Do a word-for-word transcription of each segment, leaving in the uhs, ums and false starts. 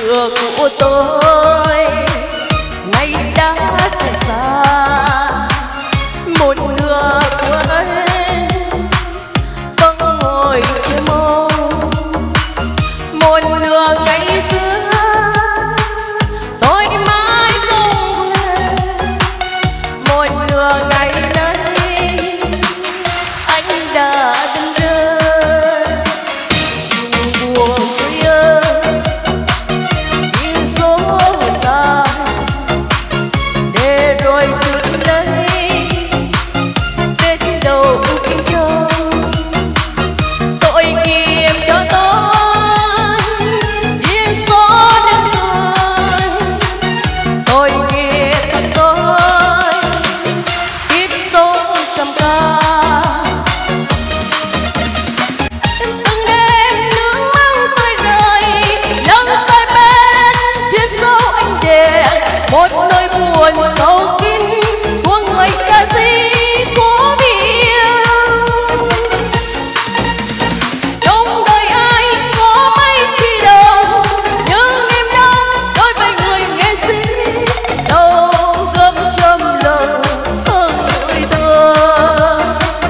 xưa của tôi ngày đã từ xa, một nửa của em vẫn ngồi trên môi, một nửa ngày xưa tôi mãi không quên, một nửa ngày nay anh đã từng rơi. Buồn tôi ơi, những số ta để rồi tự lấy đến đầu kinh châu. Tội nghiệp cho tôi những số đêm đời, tội nghiệp cho tôi kiếp sống trầm ca. Từng đêm nước mắt tôi rơi lăn dài bên phía sau anh để một nỗi buồn sâu kín của người ca sĩ của biển. Trong đời ai có mấy khi đâu những niềm đau đối với người nghệ sĩ, đâu gấp trăm lần hơn người thương.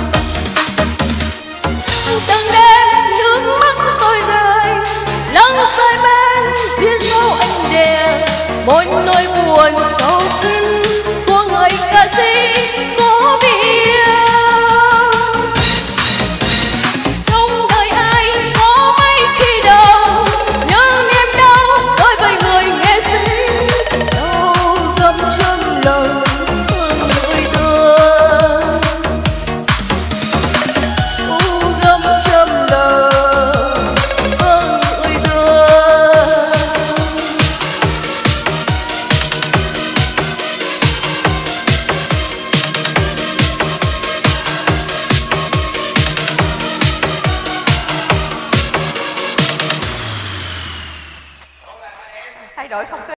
Từng đêm nước mắt tôi rơi lăn dài bên phía sau anh để một nỗi buồn sâu kín của người ca sĩ có biển. Trong đời ai có mấy khi đâu những niềm đau đối với người nghệ sĩ, đâu gấp trăm lần hơn người thương, đâu gấp trăm lần hơn người thương. Thay đổi không khí.